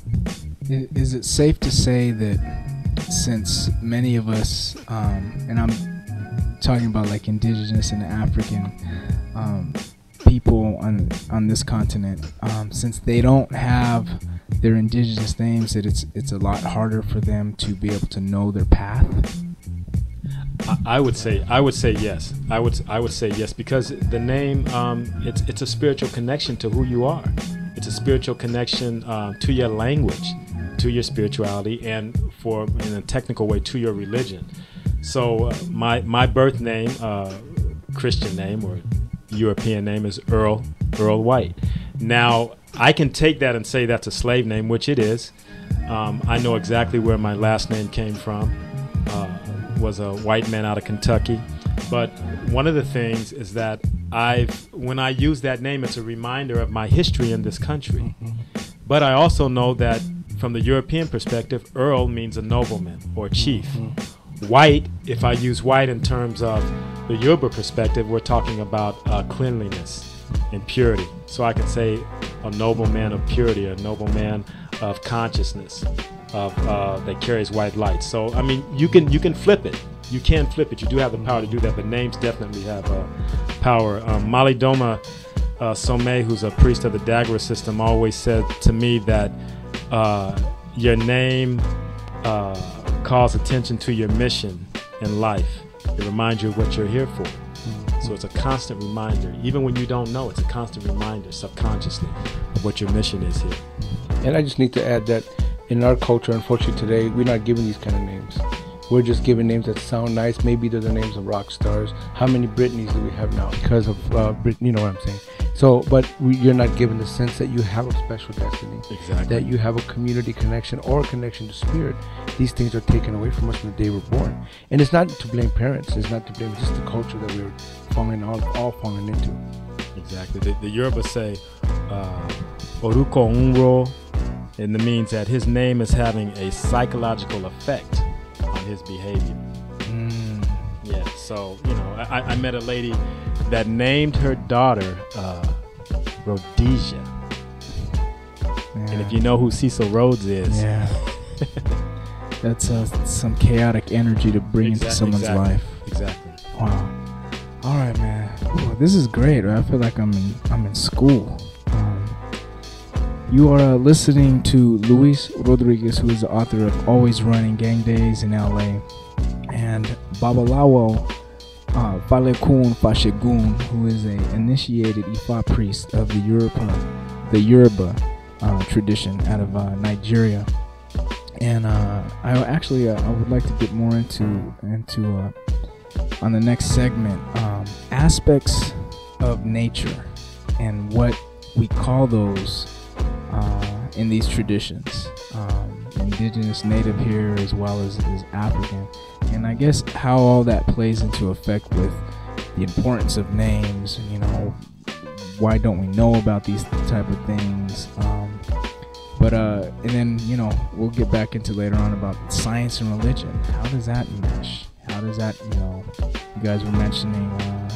Is it safe to say that since many of us, and I'm talking about like indigenous and African people on this continent, since they don't have their indigenous names, that it's a lot harder for them to be able to know their path? I would say yes. I would say yes, because the name it's a spiritual connection to who you are. It's a spiritual connection to your language, to your spirituality, and in a technical way, to your religion. So my birth name, Christian name or European name, is Earl White. Now I can take that and say that's a slave name, which it is. I know exactly where my last name came from. Was a white man out of Kentucky. But one of the things is that when I use that name, it's a reminder of my history in this country. But I also know that from the European perspective, Earl means a nobleman or chief. White, if I use white in terms of the Yoruba perspective, we're talking about cleanliness and purity. So I can say a nobleman of purity, a nobleman of consciousness, that carries white light. So I mean, you can flip it. You can flip it. You do have the power to do that. But names definitely have power. Malidoma Somé, who's a priest of the Dagara system, always said to me that your name calls attention to your mission in life. It reminds you of what you're here for. So it's a constant reminder. Even when you don't know, it's a constant reminder subconsciously of what your mission is here. And I just need to add that in our culture, unfortunately today, we're not giving these kind of names. We're just giving names that sound nice. Maybe they're the names of rock stars. How many Britneys do we have now because of Britney? You know what I'm saying? So, but you're not given the sense that you have a special destiny. Exactly. That you have a community connection or a connection to spirit. These things are taken away from us from the day we're born. And it's not to blame parents. It's not to blame just the culture that we're all falling into. Exactly. The Yoruba say, Oruko Unro, and it means that his name is having a psychological effect on his behavior. Yeah, so, you know, I met a lady that named her daughter Rhodesia. And if you know who Cecil Rhodes is. Yeah. That's some chaotic energy to bring into someone's life. Exactly. Wow. All right, man. Ooh, this is great. I feel like I'm in school. You are listening to Luis Rodriguez, who is the author of Always Running, Gang Days in LA, and Babalawo Falekun Fashegun, who is an initiated Ifa priest of the Yoruba tradition out of Nigeria. And I would like to get more into on the next segment aspects of nature and what we call those in these traditions, indigenous, native here, as well as African, and I guess how all that plays into effect with the importance of names, and you know, why don't we know about these type of things, and then, you know, we'll get back into later on about science and religion. How does that mesh? How does that, you know, you guys were mentioning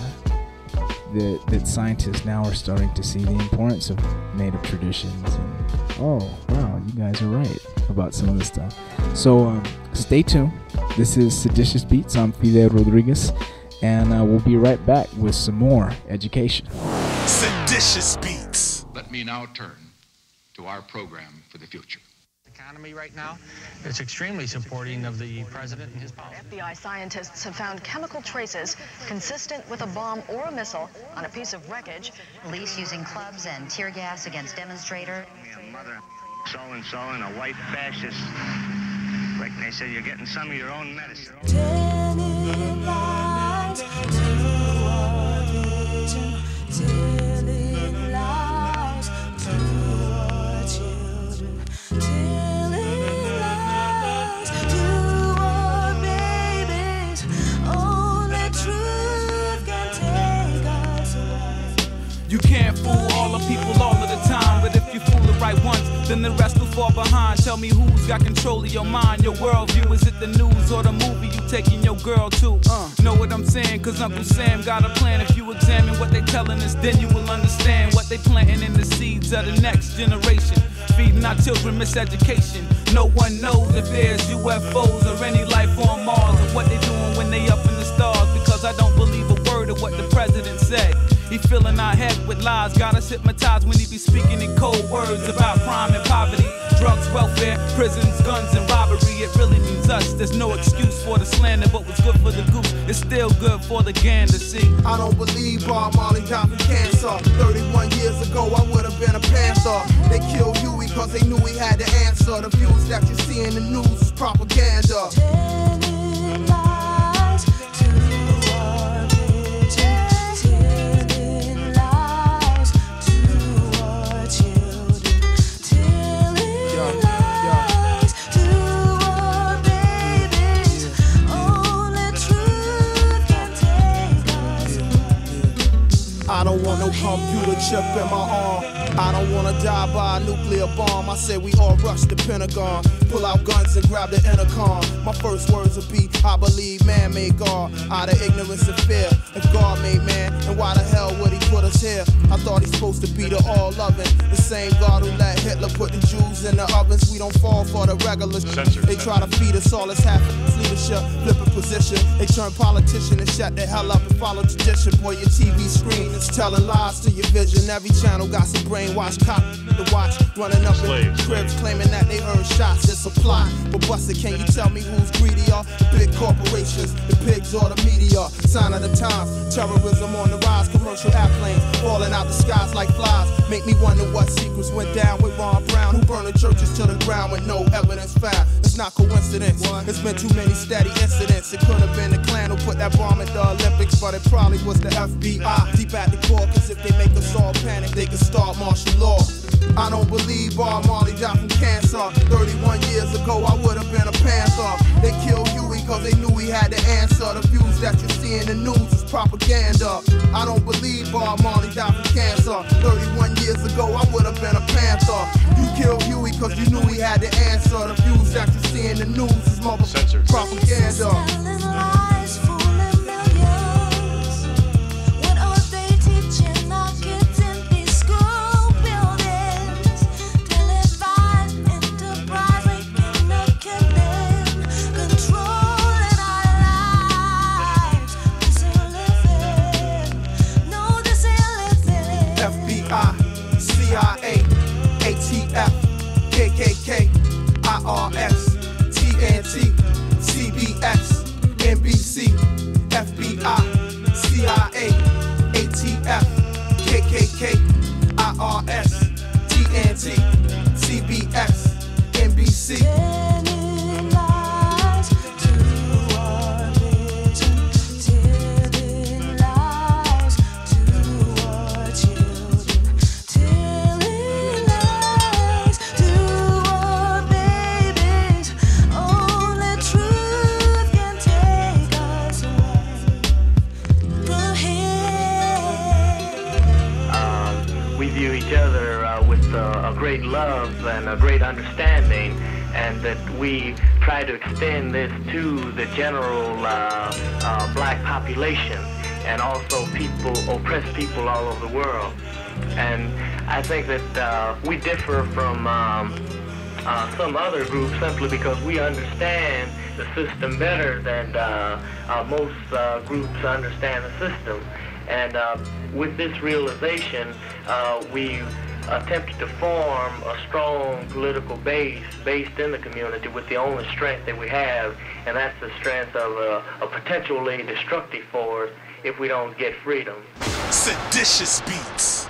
that scientists now are starting to see the importance of native traditions, and oh wow, you guys are right about some of this stuff. So stay tuned. This is Seditious Beats. I'm Fidel Rodriguez, and we'll be right back with some more education. Seditious Beats. Let me now turn to our program for the future. Economy right now, it's extremely supporting of the president and his policy. FBI scientists have found chemical traces consistent with a bomb or a missile on a piece of wreckage. Police using clubs and tear gas against demonstrators. Your mother, so-and-so, and a white fascist. Like they said, you're getting some of your own medicine. Telling lies to our religion, telling lies to our children, telling lies to our babies. Only truth can take us away. You can't fool all the people all of the time, but if you fool the right ones, then the rest will fall behind. Tell me who's got control of your mind, your worldview. Is it the news or the movie you taking your girl to? Know what I'm saying? Cause Uncle Sam got a plan. If you examine what they telling us, then you will understand what they planting in the seeds of the next generation. Feeding our children miseducation. No one knows if there's UFOs or any life on Mars, or what they doing when they up in the stars. Because I don't believe a word of what the president said. He filling our head with lies, got us hypnotized when he be speaking in cold words about crime and poverty, drugs, welfare, prisons, guns, and robbery. It really means us. There's no excuse for the slander, but what's good for the goose is still good for the gander. See, I don't believe Bob Marley died from cancer. 31 years ago, I would have been a panther. They killed Huey cause they knew he had the answer. The views that you see in the news is propaganda. Telling lies to our vision, telling lies to our children, telling lies to our babies. Only truth can take us. I don't want no computer chip in my arm. I don't wanna die by a nuclear bomb. I said we all rush the Pentagon, pull out guns and grab the intercom. My first words will be, I believe man made God out of ignorance and fear. If God made man, then why the hell would he put us here? I thought he's supposed to be the all-loving, the same God who let Hitler put the Jews in the ovens. We don't fall for the regulars. They try to feed us all this half leadership, flipping position. They turn politician and shut the hell up and follow tradition. Boy, your TV screen is telling lies to your vision. Every channel got some brainwash cop to watch, running up in cribs claiming that they heard shots. It's a plot, but Buster, can you tell me who's greedier? The big corporations, the pigs or the media? Sign of the times, terrorism on the rise, commercial airplanes falling out the skies like flies. Make me wonder what secrets went down with Ron Brown, who burned the churches to the ground with no evidence found. It's not coincidence, it's been too many steady incidents. It could have been the Klan who put that bomb in the Olympics, but it probably was the FBI. Deep at the core, cause if they make us all panic, they can start martial law. I don't believe Bob Marley died from cancer. 31 years ago, I would have been a panther. They killed Huey cause they knew he had the answer. The views that you see in the news is propaganda. I don't believe Bob Marley died from cancer. 31 years ago, I would have been a panther. You killed Huey cause you knew he had the answer. The views that you see in the news is motherfucking propaganda. Telling lies, fooling millions. What are they teaching our kids in these school buildings? Televised enterprise, making a killing, controlling our lives. This ain't living. No, this ain't living. FBI, CIA, ATF, KKK, IRS, TNT, CBS, NBC, FBI, CIA, ATF, KKK, IRS, TNT, CBS, NBC. Telling lies to our vision, telling lies to our children, telling lies to our babies. Only truth can take us away. Go ahead. We view each other with a great love and a great understanding, and that we try to extend this to the general black population and also oppressed people all over the world. And I think that we differ from some other groups simply because we understand the system better than most groups understand the system. And with this realization, we attempted to form a strong political base based in the community with the only strength that we have, and that's the strength of a potentially destructive force if we don't get freedom. Seditious Beats.